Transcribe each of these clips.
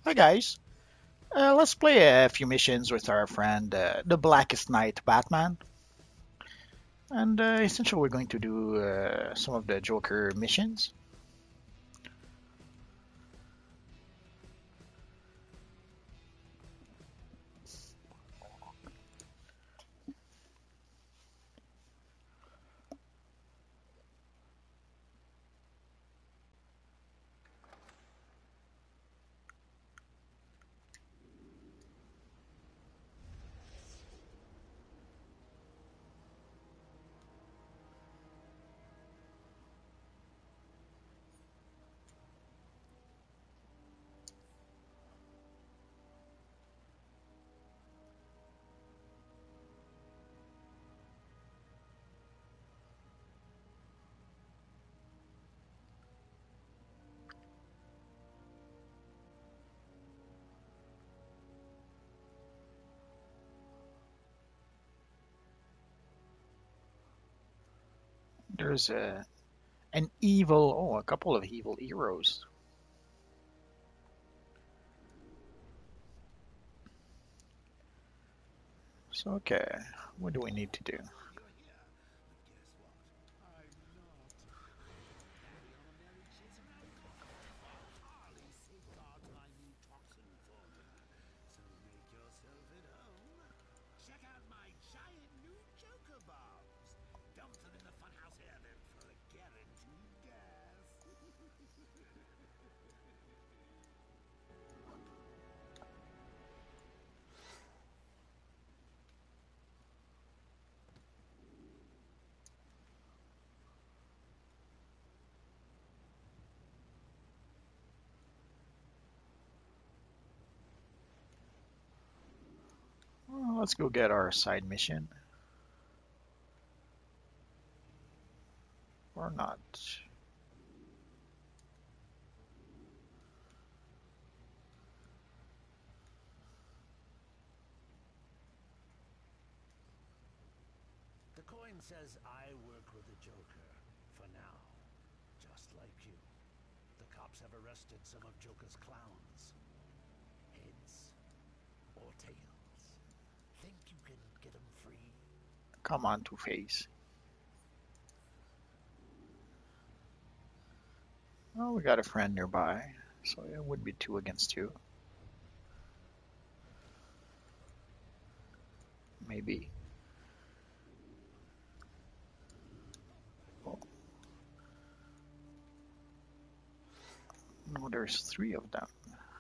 Hi guys, let's play a few missions with our friend, the Blackest Knight Batman. And essentially, we're going to do some of the Joker missions. There's a couple of evil heroes. So, okay, what do we need to do? Well, let's go get our side mission. Or not. The coin says I work with the Joker, for now. Just like you. The cops have arrested some of Joker's clowns. Heads or tails. Think you can get them free? Come on, Two-Face. Well, we got a friend nearby, so it would be 2 against 2. Maybe. Oh, no, there's 3 of them.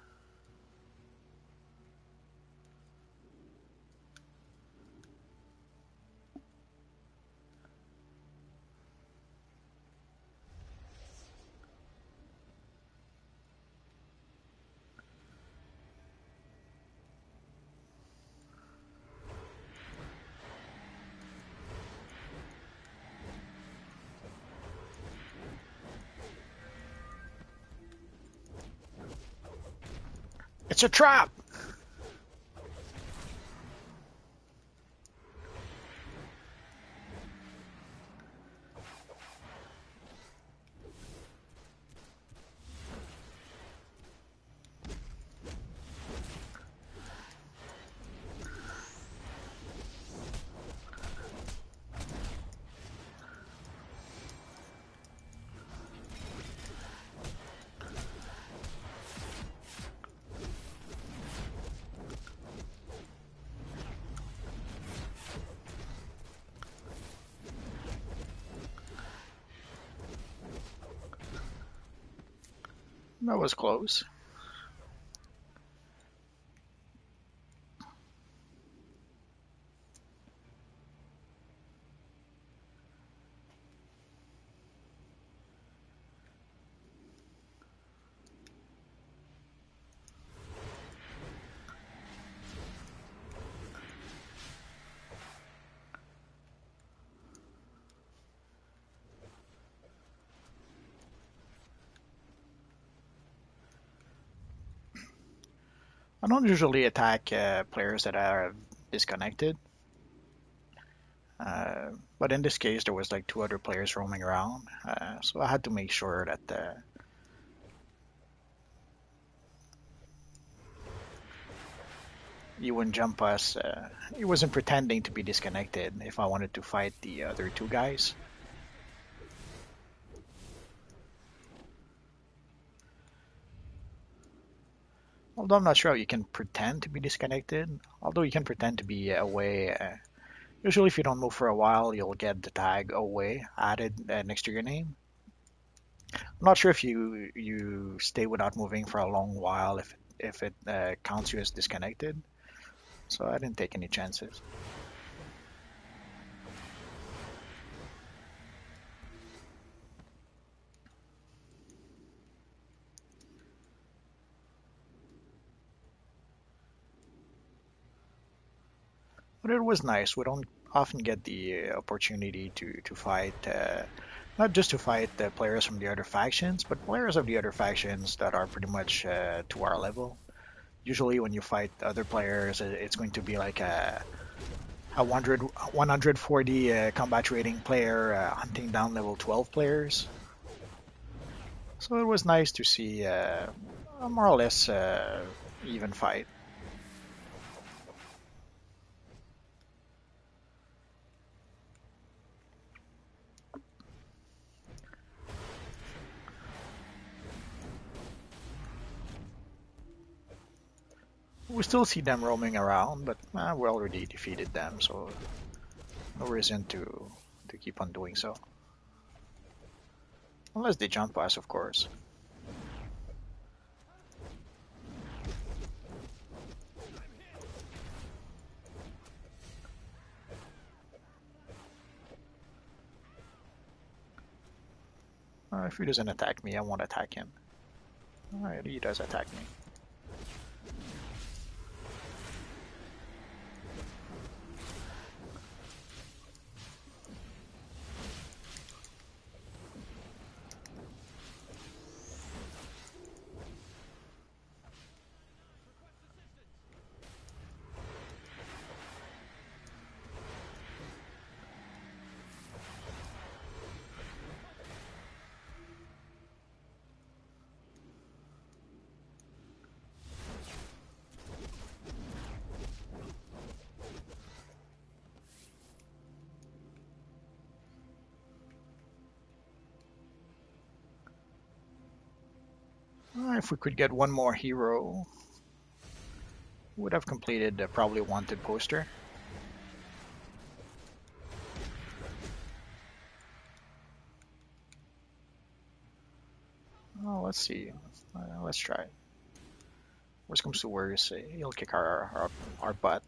It's a trap! That was close. I don't usually attack players that are disconnected, but in this case there was like 2 other players roaming around, so I had to make sure that he wouldn't jump us. He wasn't pretending to be disconnected if I wanted to fight the other two guys. Although I'm not sure how you can pretend to be disconnected. Although you can pretend to be away. Usually, if you don't move for a while, you'll get the tag away added next to your name. I'm not sure if you stay without moving for a long while if it counts you as disconnected. So I didn't take any chances. But it was nice. We don't often get the opportunity to fight, not just to fight the players from the other factions, but players of the other factions that are pretty much to our level. Usually, when you fight other players, it's going to be like a 140 combat rating player hunting down level 12 players. So it was nice to see a more or less even fight. We still see them roaming around, but we already defeated them, so no reason to keep on doing so. Unless they jump us, of course. If he doesn't attack me, I won't attack him. Alright, he does attack me. If we could get one more hero, we would have completed probably a wanted poster. Oh, let's see. Let's try. Worst comes to worst, he'll kick our butt.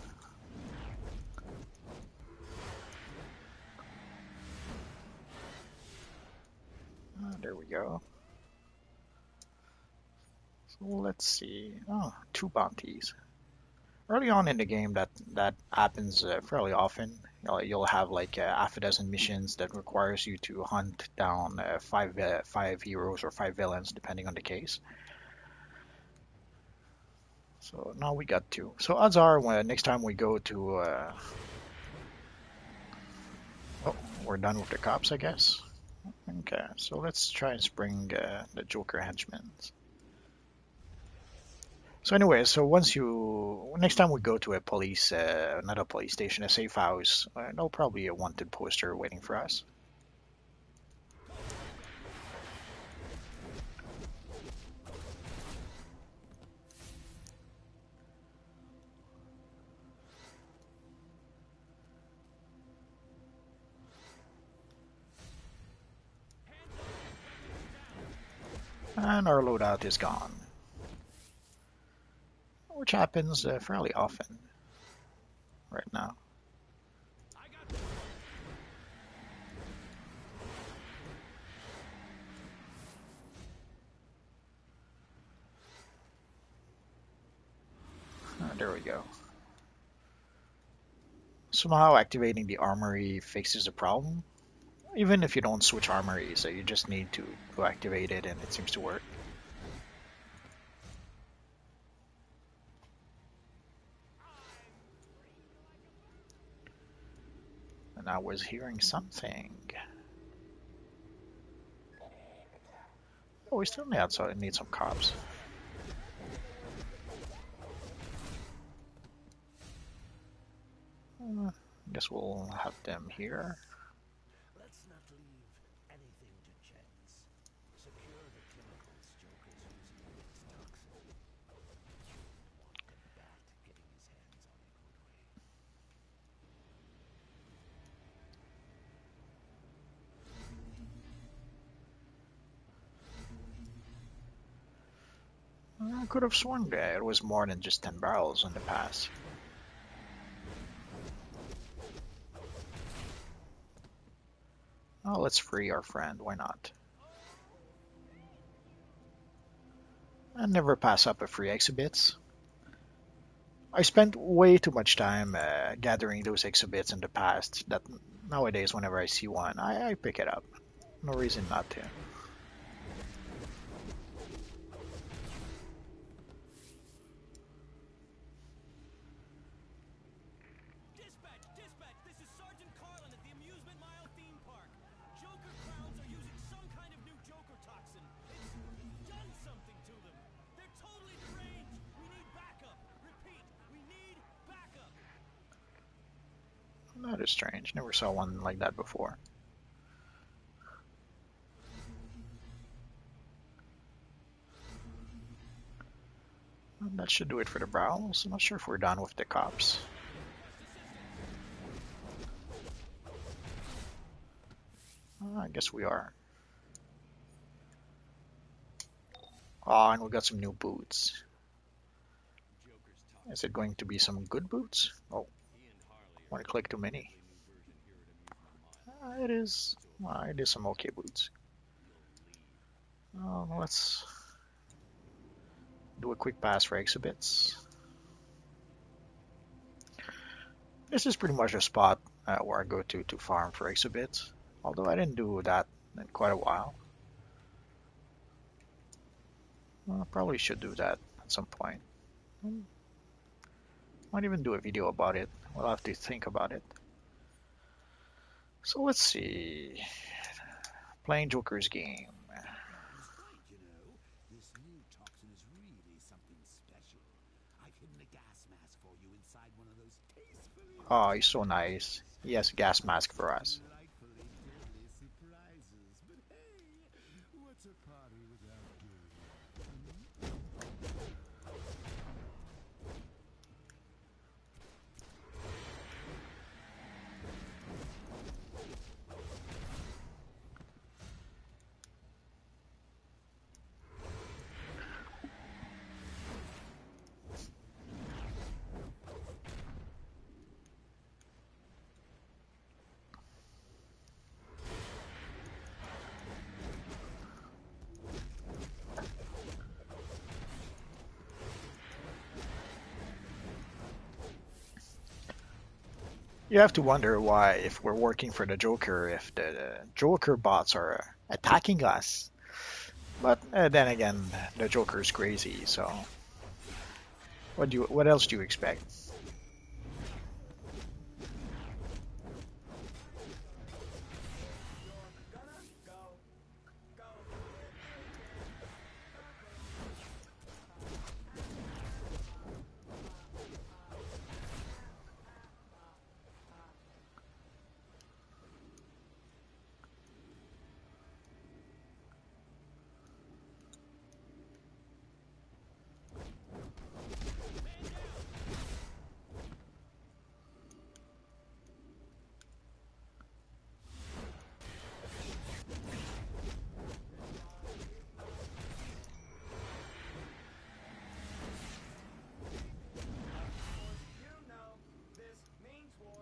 There we go. So let's see. Oh, two bounties. Early on in the game, that happens fairly often. You'll have like half a dozen missions that requires you to hunt down five heroes or five villains, depending on the case. So now we got two. So odds are, when next time we go to, oh, we're done with the cops, I guess. Okay, so let's try and spring the Joker henchmen. So anyway, so once you next time we go to a police, not a police station, a safe house, there'll probably be a wanted poster waiting for us. And our loadout is gone, which happens fairly often right now. There we go. Somehow activating the armory fixes the problem. Even if you don't switch armories, you just need to activate it and it seems to work. And I was hearing something. Oh, we still need some cops. Guess we'll have them here. Let's not leave anything to chance. Secure the chemicals Joker's using against toxin. Want the Bat getting his hands on it, would we? I could have sworn that it was more than just 10 barrels in the past. Oh, let's free our friend, why not? And never pass up a free exhibits. I spent way too much time gathering those exhibits in the past that nowadays whenever I see one, I pick it up. No reason not to. Dispatch! Dispatch! This is Sergeant Carlin at the Amusement Mile theme park. Joker crowds are using some kind of new Joker toxin. It's done something to them. They're totally deranged. We need backup. Repeat, we need backup. That is strange. Never saw one like that before. And that should do it for the browse. I'm not sure if we're done with the cops. I guess we are. Oh, and we got some new boots. Is it going to be some good boots? Oh, want to click too many. It is. It is some okay boots. Let's do a quick pass for exhibits. This is pretty much a spot where I go to farm for exhibits. Although I didn't do that in quite a while. Well, I probably should do that at some point. Might even do a video about it. We'll have to think about it. So let's see. Playing Joker's game. He's right, you know. This new toxin is really something special. I've hidden a gas mask for you inside one of those tastefully Oh, he's so nice. He has a gas mask for us. delightfully deadly surprises. But hey, what's a party without game? You have to wonder why, if we're working for the Joker, if the Joker bots are attacking us. But then again, the Joker's crazy, so what else do you expect? You know, this means war.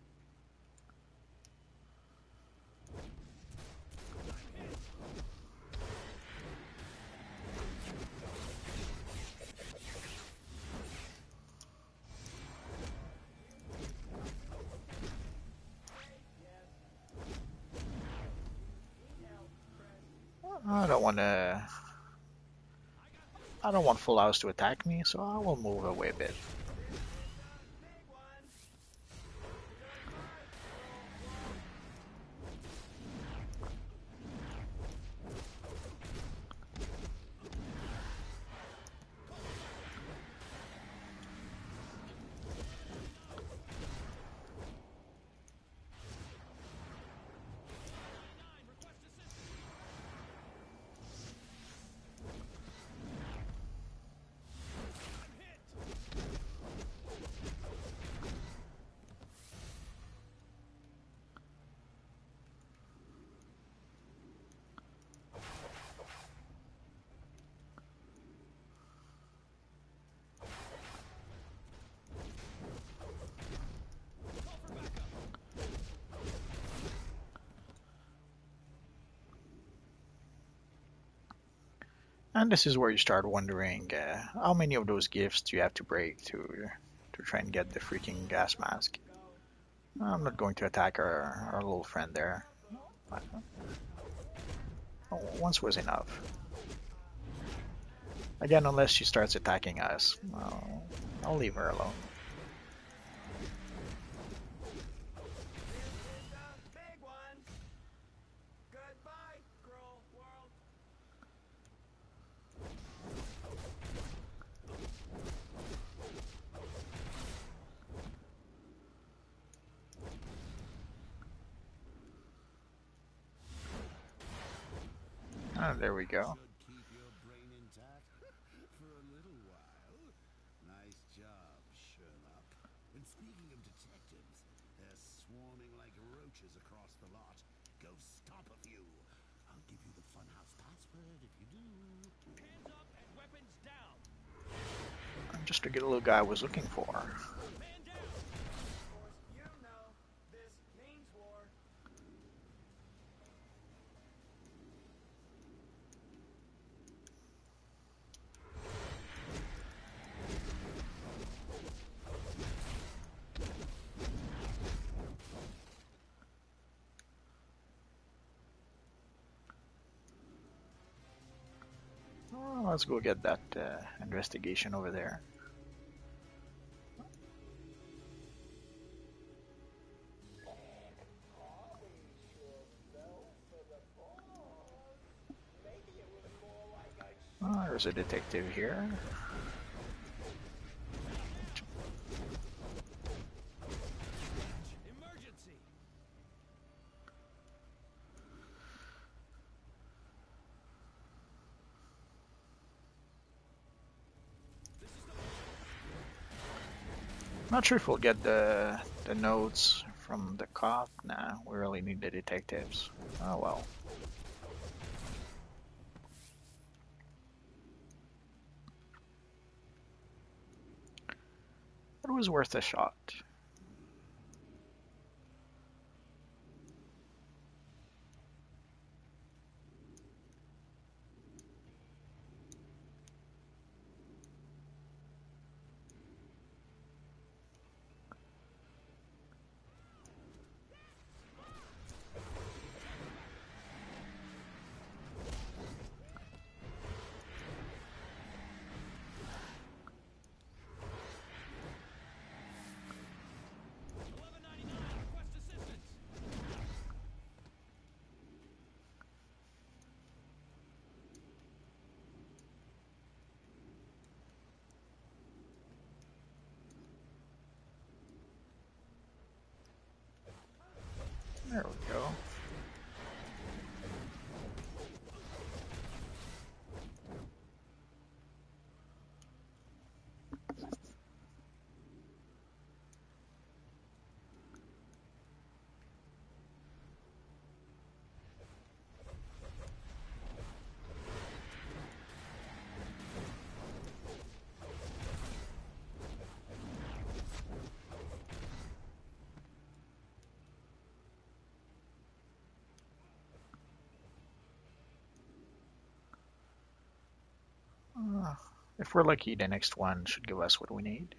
I don't want to. I don't want Full House to attack me, so I will move away a bit. Big one. And this is where you start wondering how many of those gifts do you have to break to try and get the freaking gas mask. I'm not going to attack our little friend there. Once was enough. Again, unless she starts attacking us, well, I'll leave her alone. Big one. Goodbye, Scroll World. Ah, there we go. Should keep your brain intact for a little while. Nice job, Sherlock. And speaking of detectives, they're swarming like roaches across the lot. Go stop a few. I'll give you the funhouse password if you do. Hands up and weapons down. Just to get a little guy I was looking for. Man down. Of course, you know this means war. Oh, let's go get that investigation over there. Oh, there's a detective here. Emergency. Not sure if we'll get the notes from the cop. Nah, we really need the detectives. Oh well. It was worth a shot. Request assistance. There we go. Uh, if we're lucky, the next one should give us what we need.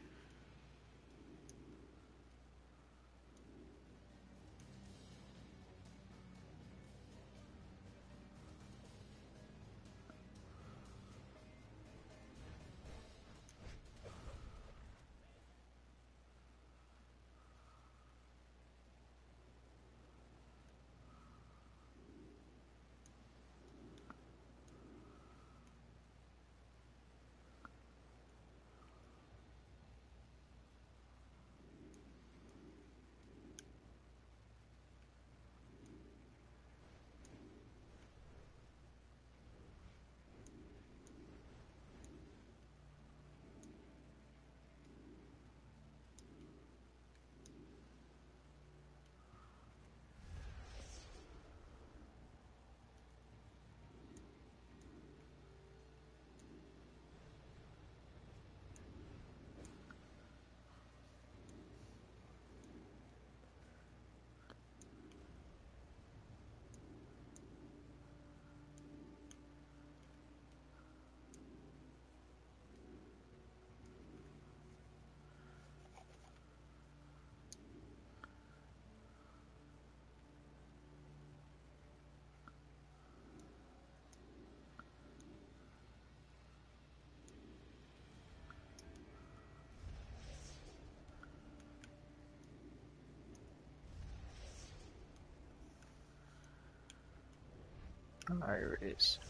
There it is.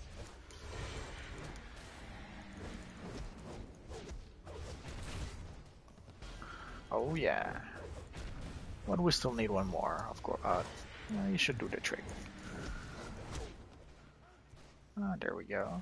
Oh yeah. But we still need one more, of course. Yeah, you should do the trick. There we go.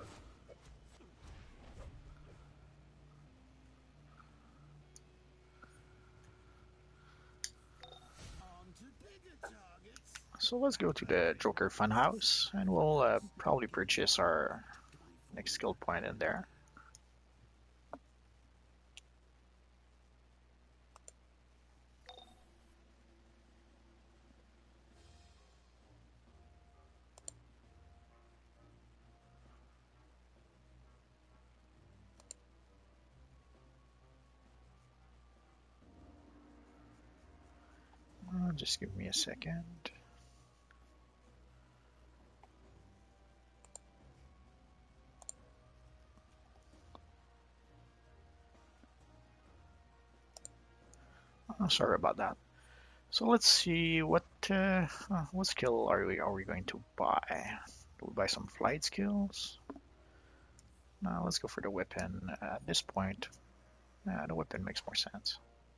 So let's go to the Joker Funhouse, and we'll probably purchase our next skill point in there. Just give me a second. Oh, sorry about that. So let's see what skill are we going to buy? Do we buy some flight skills? No, let's go for the weapon at this point. The weapon makes more sense.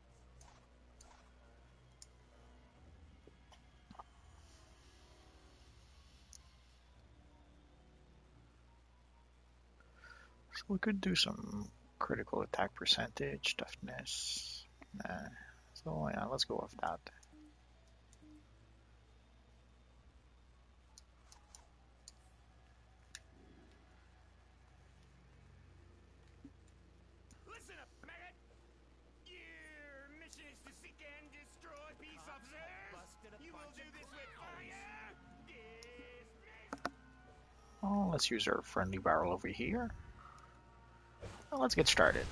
So we could do some critical attack percentage, toughness. So yeah, let's go with that. Listen up, maggot! Your mission is to seek and destroy peace officers! You will do this with fire! Dismiss! Oh, let's use our friendly barrel over here. Well, let's get started.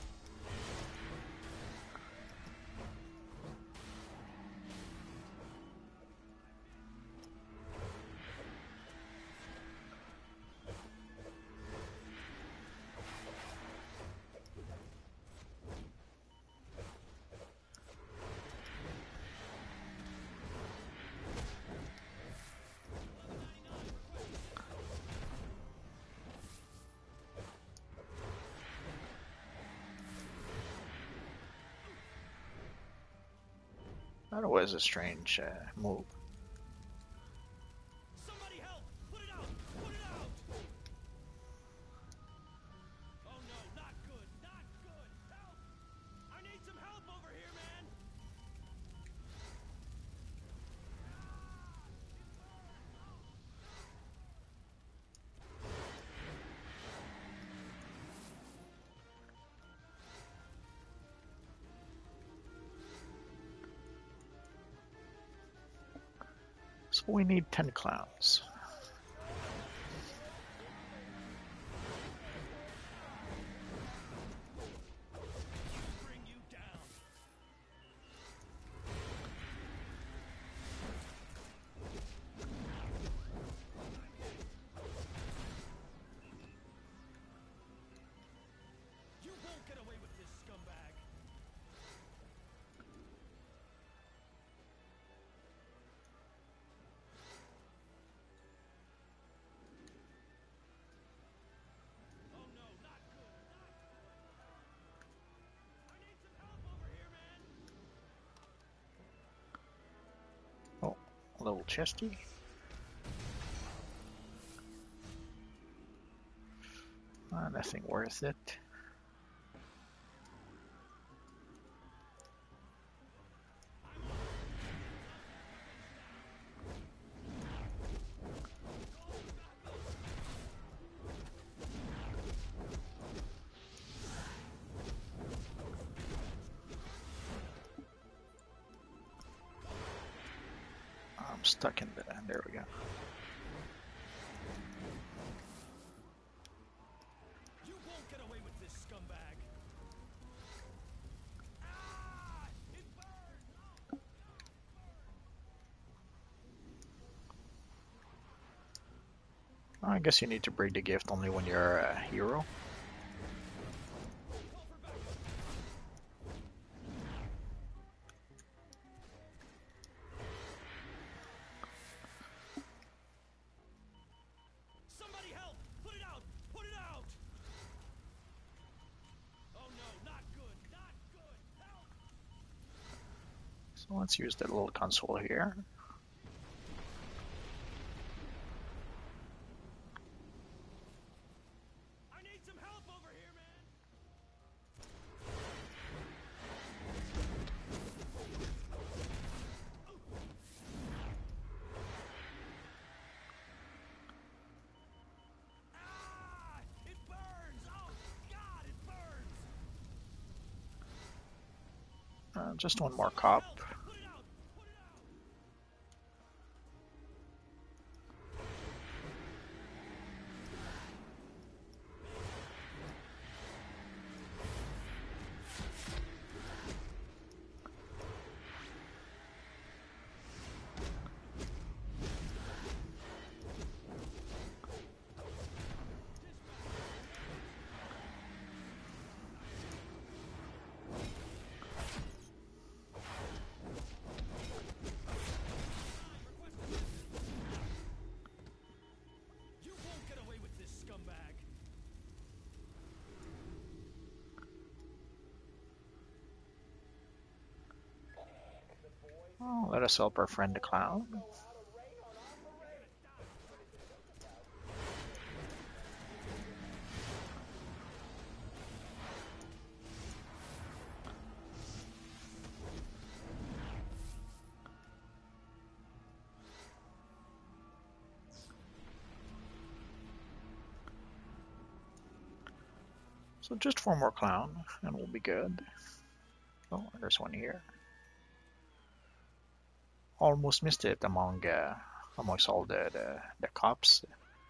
That was a strange move. Somebody help! Put it out! Put it out! Oh no, not good! Not good! Help! I need some help over here, man! So we need 10 clowns. Bring you down! You won't get away with this, scumbag! Oh no, not good! Not good! I need some help over here, man! Oh, a little chesty. Nothing worth it. I'm stuck in the. There we go. You won't get away with this, scumbag! Ah! It burns! I guess you need to break the gift only when you're a hero. Call for backup! Let's use the little console here. I need some help over here, man. Ah! It burns! Oh, God, it burns! Just one more cop. Help! Put it out! Put it out! You won't get away with this, scumbag! Oh, let us help our friend the clown. So just one more clown, and we'll be good. Oh, there's one here. Almost missed it amongst all the cops.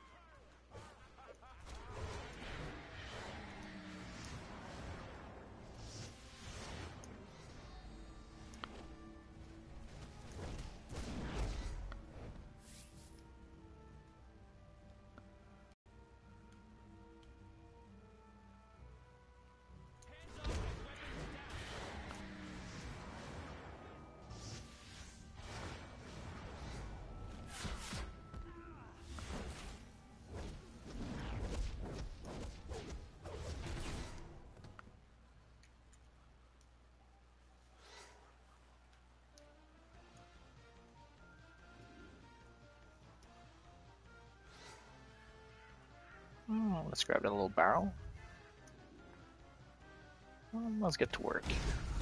Oh, let's grab that little barrel. Let's get to work.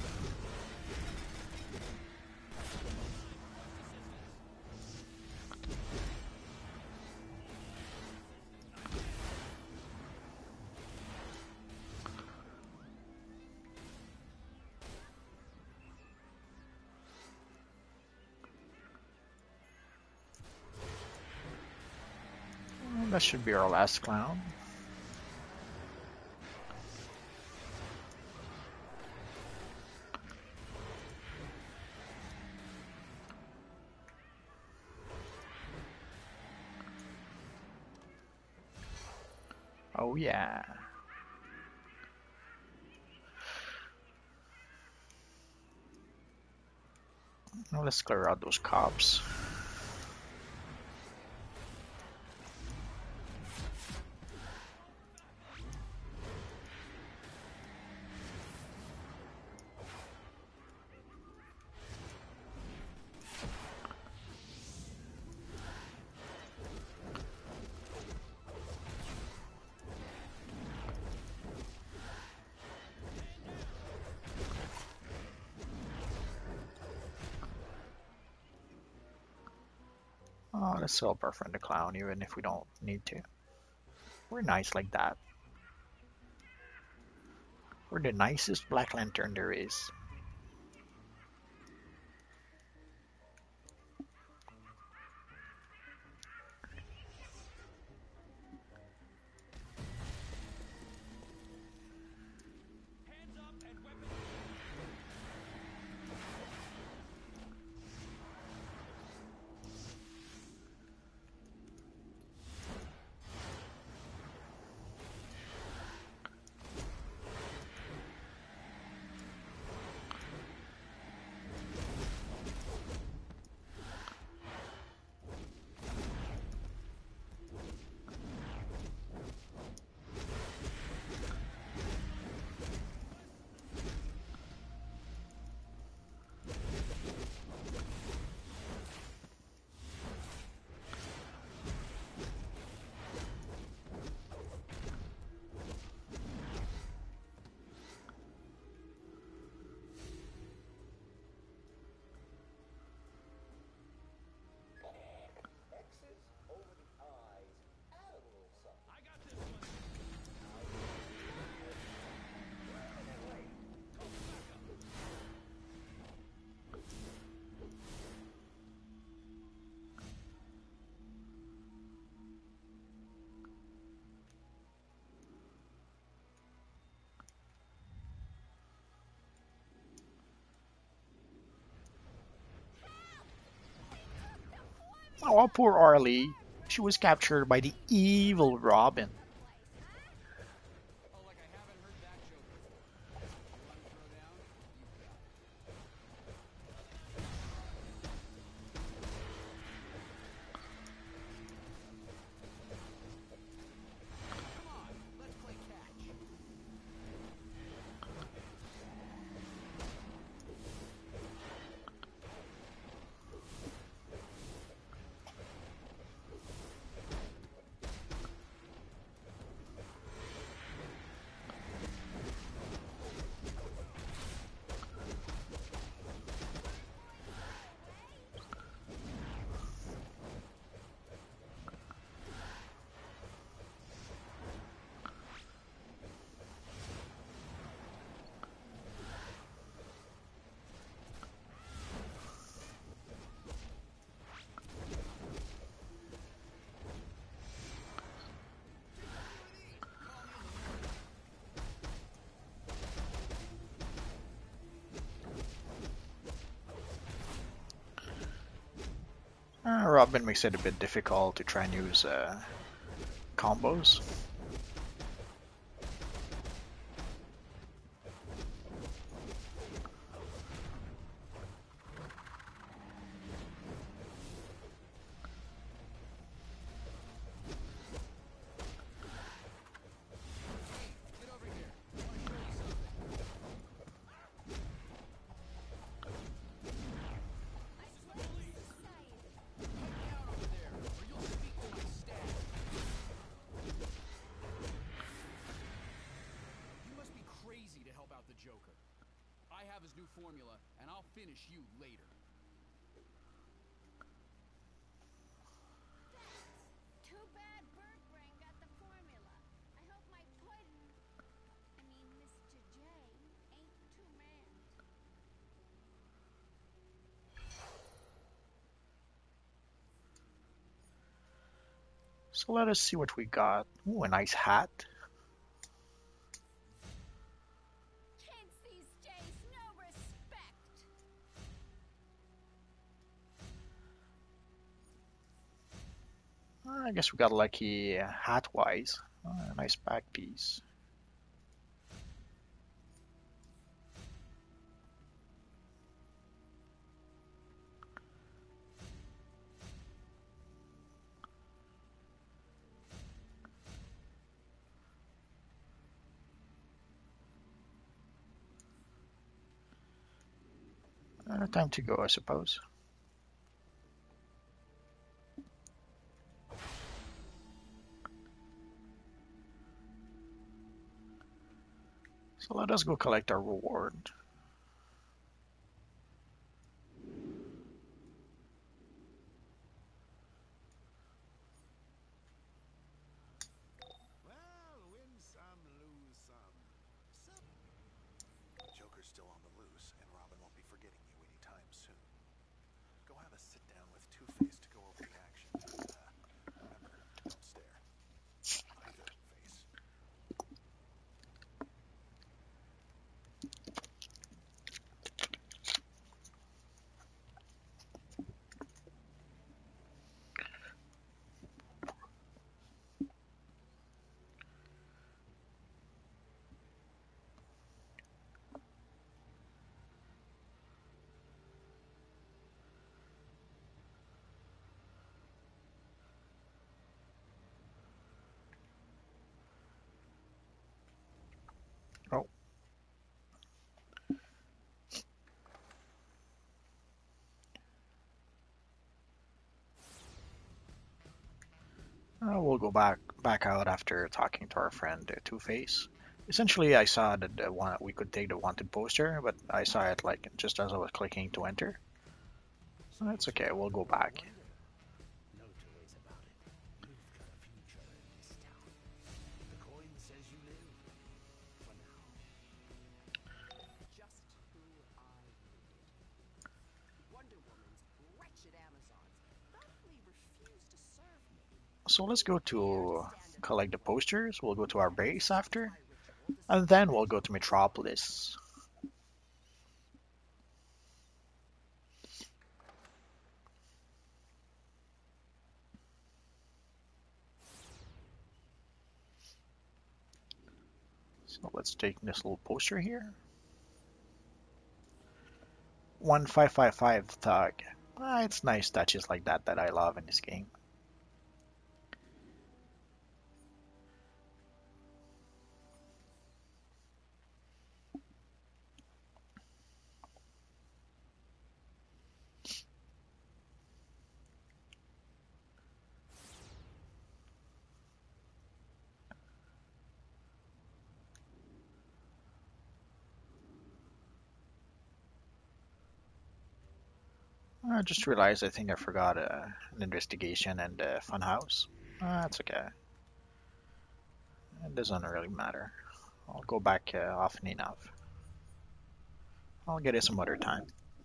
That should be our last clown. Oh yeah. Now let's clear out those cops. Oh, let's help our friend the clown, even if we don't need to. We're nice like that. We're the nicest Black Lantern there is. Hands up and weapons. Oh, poor Arlie. She was captured by the evil Robin. Oh, like I haven't heard that joke before. You want to throw down? You got it. Come on, let's play catch. Robin makes it a bit difficult to try and use combos. Get over here. I want to show you something. Pipe down over there, or you'll speak to my staff. You must be crazy to help out the Joker. I have his new formula, and I'll finish you later. Too bad Bird Brain got the formula. I hope my Mr. J ain't too mad. So let us see what we got. Ooh, a nice hat. Kids these days, no respect. I guess we got lucky hat-wise. A nice back piece. Time to go, I suppose. So let us go collect our reward. Well, win some, lose some. Joker's still on the loose, and Robin won't be forgetting you anytime soon. Go have a sit down with Two-Face to go over the action. Remember, don't stare. Either face. Oh, we'll go back out after talking to our friend Two-Face. Essentially, I saw that we could take the wanted poster, but I saw it like just as I was clicking to enter. That's okay. We'll go back. No two ways about it. You've got a future in this town. The coin says you live. For now. Just who I needed. Wonder Woman's wretched Amazons thoughtfully refused to serve me. So let's go to collect the posters. We'll go to our base after, My ritual, and then we'll go to Metropolis. So let's take this little poster here. 1555 Thug. It's nice touches like that that I love in this game. I just realized I think I forgot an investigation and a funhouse. That's okay. It doesn't really matter. I'll go back often enough. I'll get it some other time.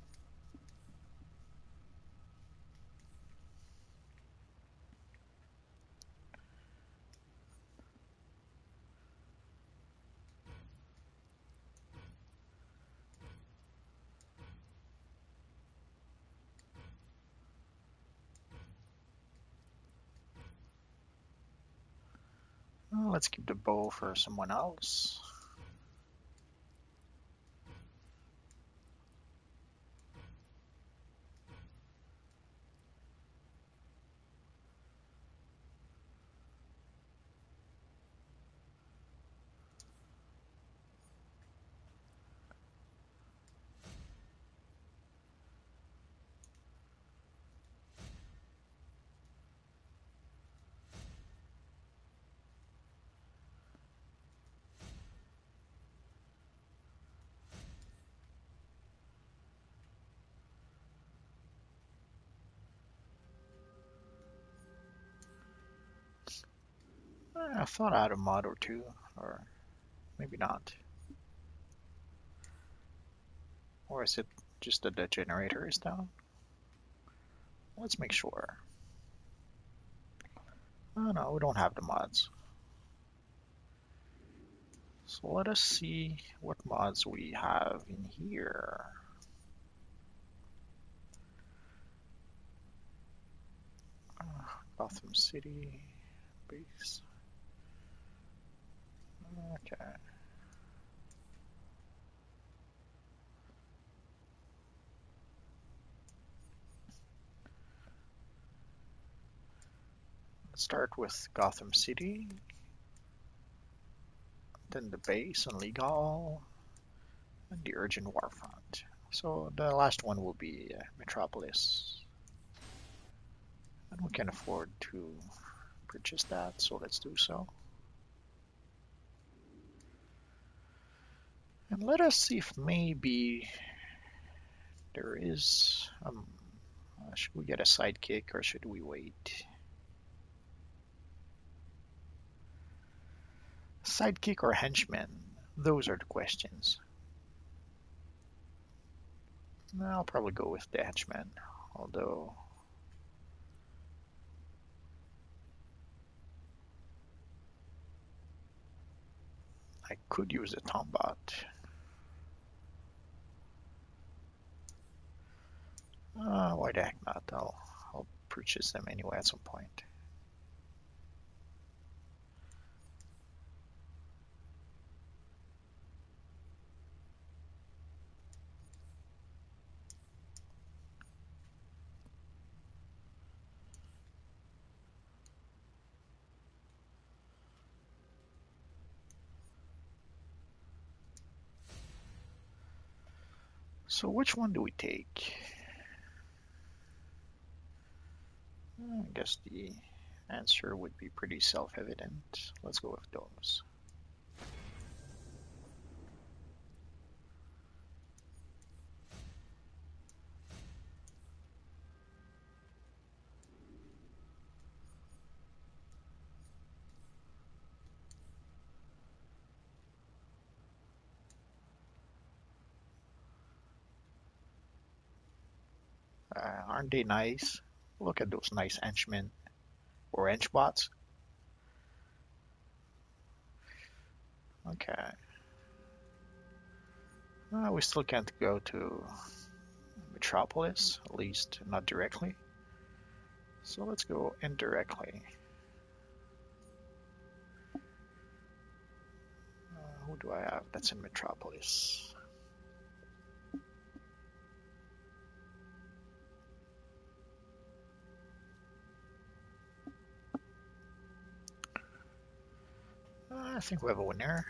Let's keep the bow for someone else. I thought I had a mod or two, or maybe not. Or is it just that the generator is down? Let's make sure. Oh no, we don't have the mods. So let us see what mods we have in here. Gotham City base. Okay. Let's start with Gotham City, then the base and legal, and the urgent warfront. So the last one will be Metropolis. And we can afford to purchase that, so let's do so. And let us see if maybe there is, should we get a sidekick or should we wait? Sidekick or henchman? Those are the questions. I'll probably go with the henchman, although I could use a Tombot. Why the heck not? I'll purchase them anyway at some point. So which one do we take? I guess the answer would be pretty self-evident. Let's go with those. Aren't they nice? Look at those nice henchmen or henchbots. Okay. We still can't go to Metropolis, at least not directly. So let's go indirectly. Who do I have? That's in Metropolis. I think we have a winner.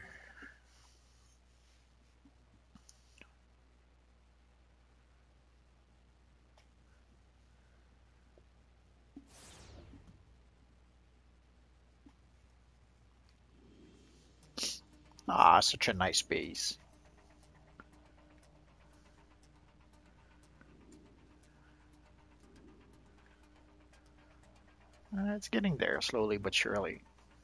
Ah, such a nice base. It's getting there slowly but surely.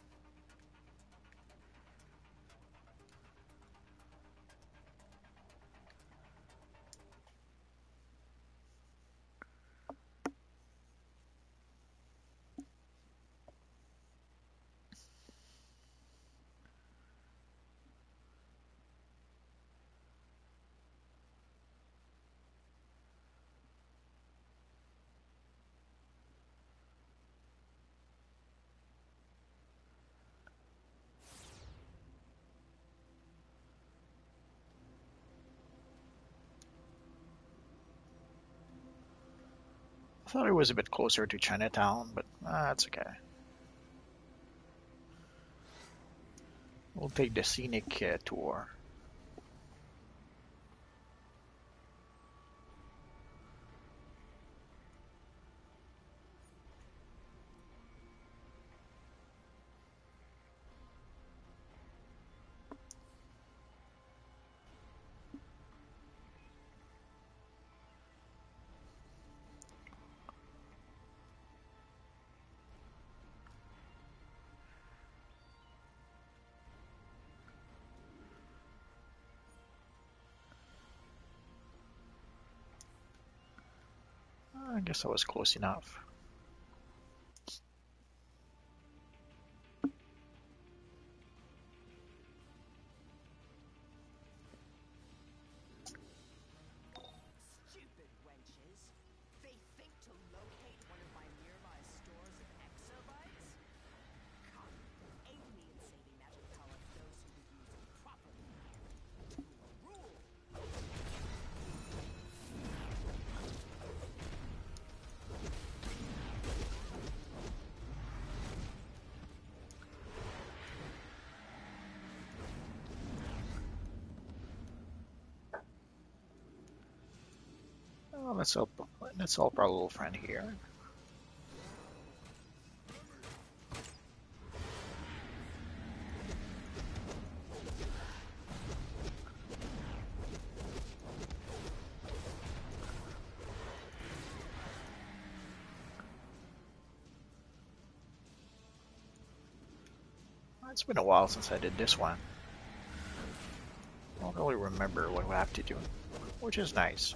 I thought it was a bit closer to Chinatown, but that's okay. We'll take the scenic tour. I guess I was close enough. Stupid wenches. They think to locate one of my nearby stores of exobytes? Come, aid me in saving magic power of those who would use it properly. Rule! Oh, let's help our little friend here. It's been a while since I did this one. I don't really remember what we have to do, which is nice.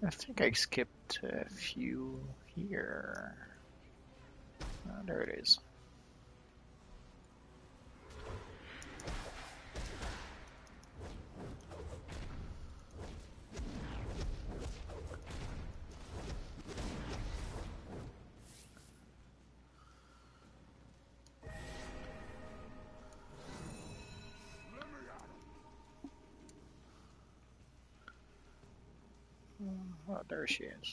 I think I skipped a few here. There it is. Oh, there she is.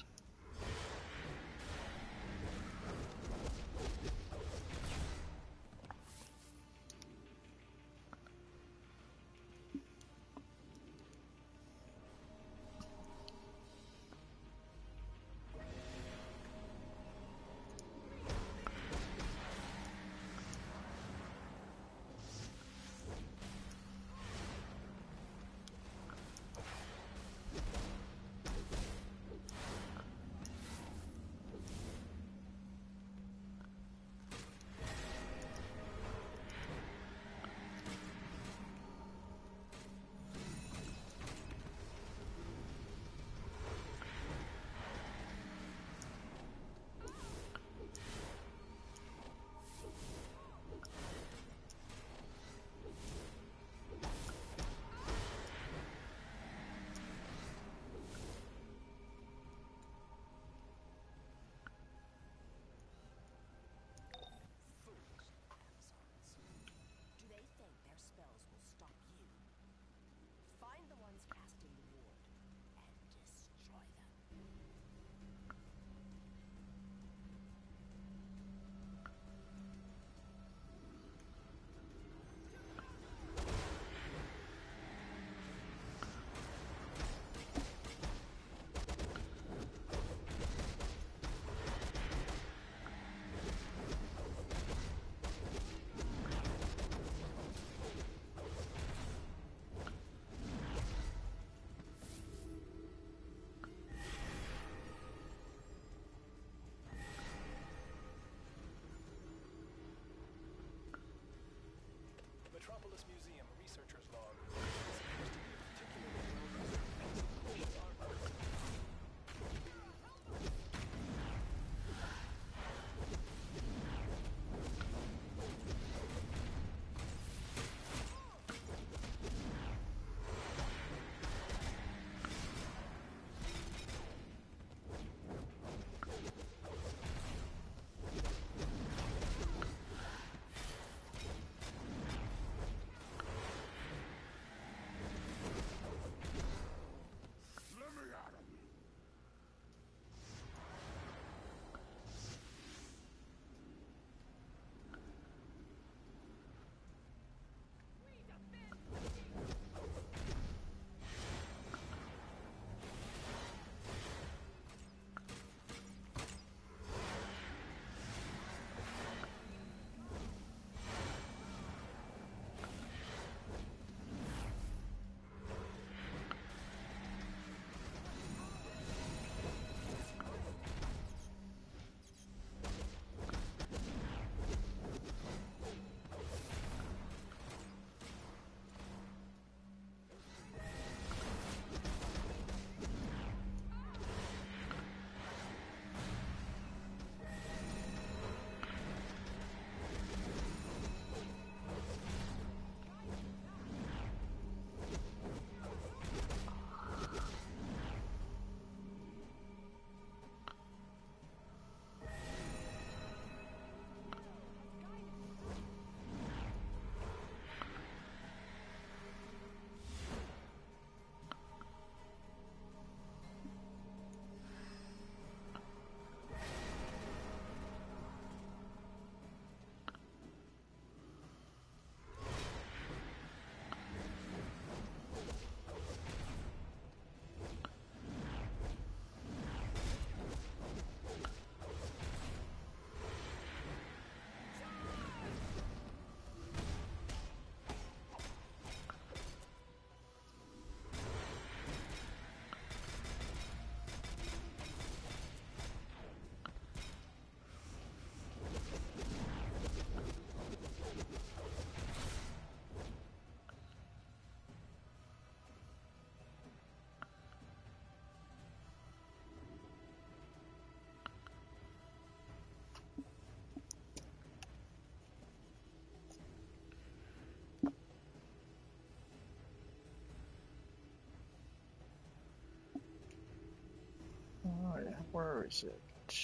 Where is it?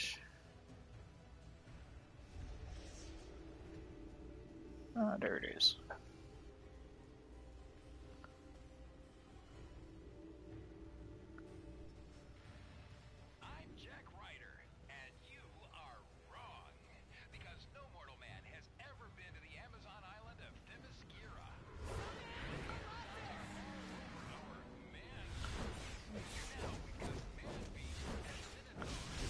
Ah, there it is. I'm Jack Ryder, and you are wrong. Because no mortal man has ever been to the Amazon island of Themyscira. Our man. Now, because Man Beast has Minotaur.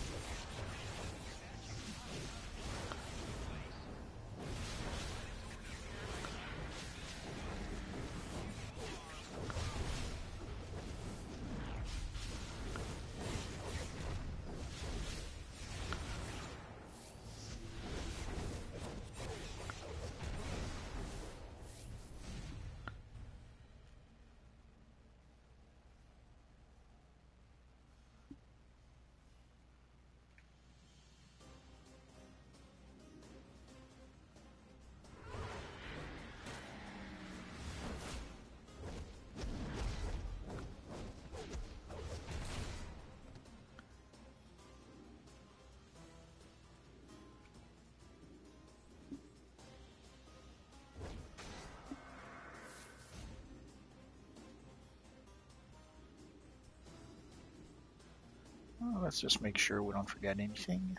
Oh, let's just make sure we don't forget anything.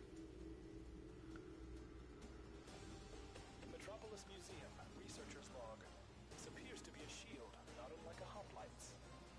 Metropolis Museum, researcher's log. This appears to be a shield, not unlike a hoplite's.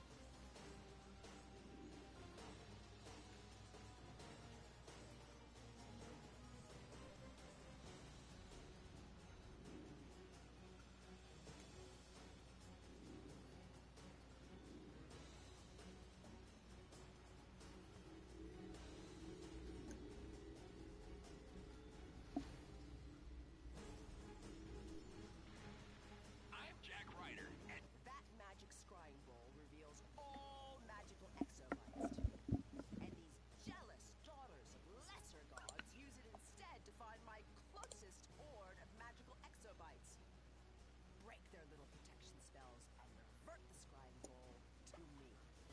I'm Jack Ryder, and That magic scrying bowl reveals all magical exobites. And these jealous daughters of lesser gods use it instead to find my closest horde of magical exobites. Break their little protection spells and revert the scrying bowl to me.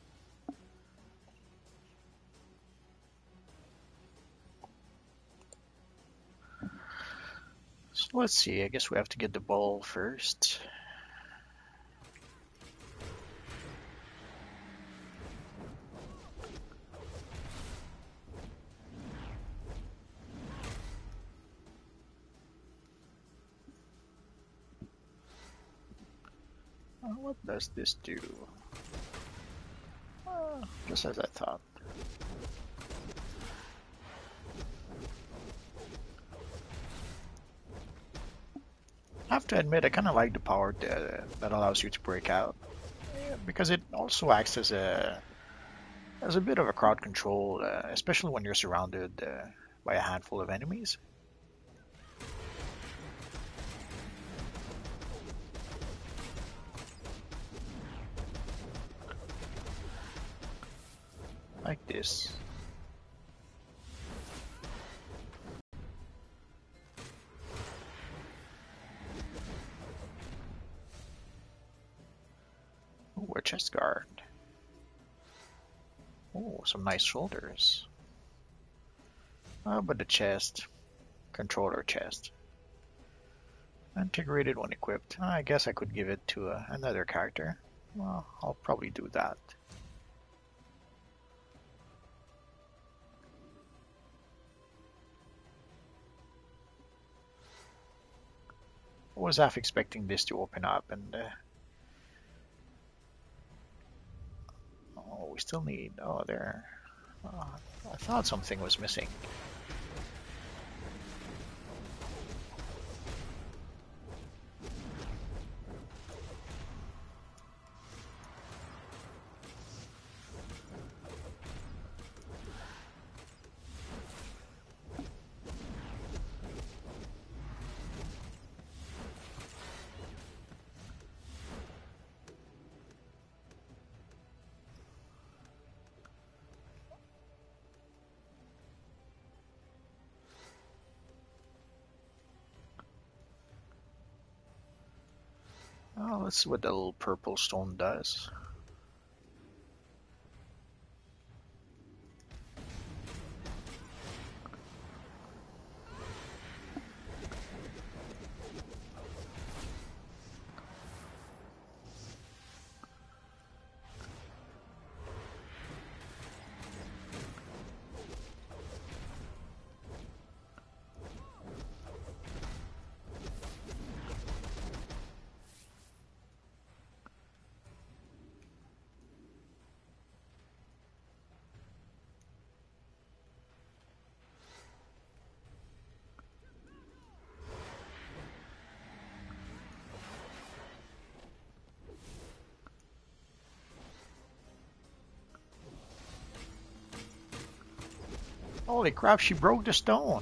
So let's see, I guess we have to get the ball first. What does this do? Just as I thought. I have to admit, I kind of like the power that allows you to break out, because it also acts as a bit of a crowd control, especially when you're surrounded by a handful of enemies. Like this. Ooh, a chest guard. Oh, some nice shoulders. But the chest, controller chest. Integrated when equipped. I guess I could give it to another character. Well, I'll probably do that. I was half expecting this to open up, and oh, we still need. Oh, there. Uh, I thought something was missing. Oh, let's see what the little purple stone does. Holy crap, she broke the stone.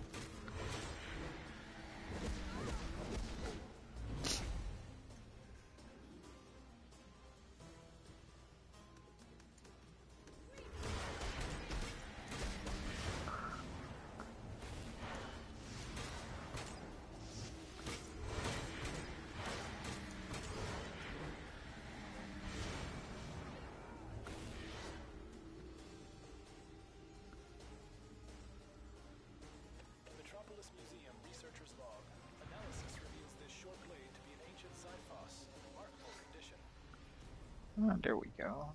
Metropolis Museum Researcher's Log. Analysis reveals this short blade to be an ancient Xiphos, remarkable condition. Oh, there we go.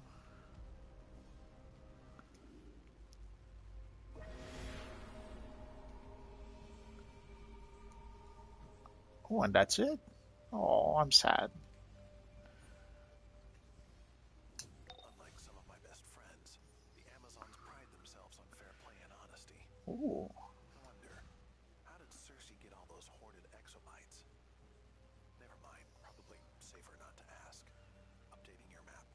Oh, and that's it? Oh, I'm sad. Unlike some of my best friends, the Amazons pride themselves on fair play and honesty. Ooh. I wonder, how did Cersei get all those hoarded exobytes? Never mind, probably safer not to ask. Updating your map.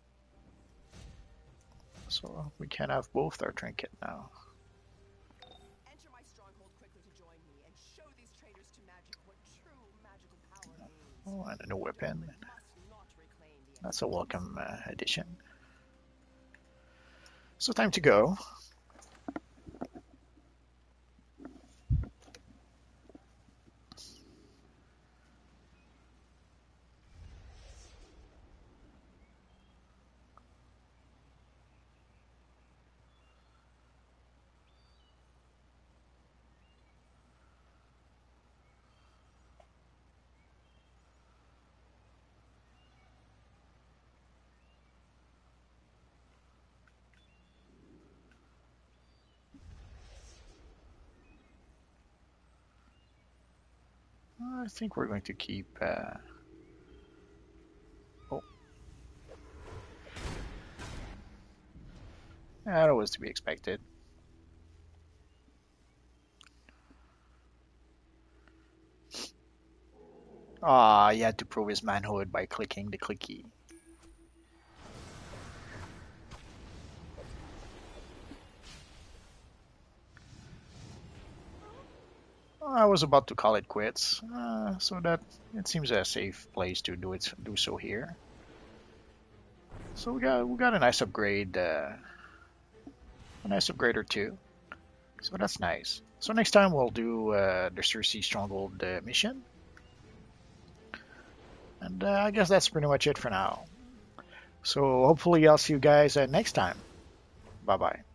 So we can have both our trinket now. Enter my stronghold quickly to join me and show these traitors to magic what true magical power means. Oh, and a new weapon. Must not reclaim the That's a welcome addition. So time to go. I think we're going to keep. Oh, yeah, that was to be expected. Ah, he had to prove his manhood by clicking the clicky. I was about to call it quits, so that it seems a safe place to do so here. So we got a nice upgrade, a nice upgrade or two. So that's nice. So next time we'll do the Cersei Stronghold mission, and I guess that's pretty much it for now. So hopefully I'll see you guys next time. Bye bye.